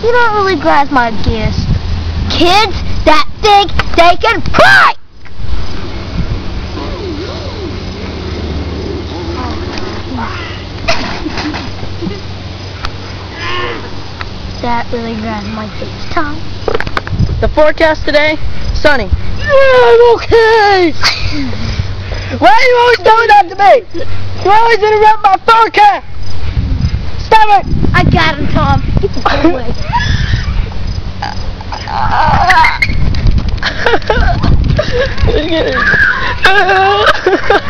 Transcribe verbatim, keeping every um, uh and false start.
You don't really grasp my gist. Kids that think they can fight! That really grabs my face, Tom. The forecast today, sunny. I'm okay! Why are you always doing that to me? You always interrupt my forecast! Stop it! I got him, Tom. Get the fuck away. Get it.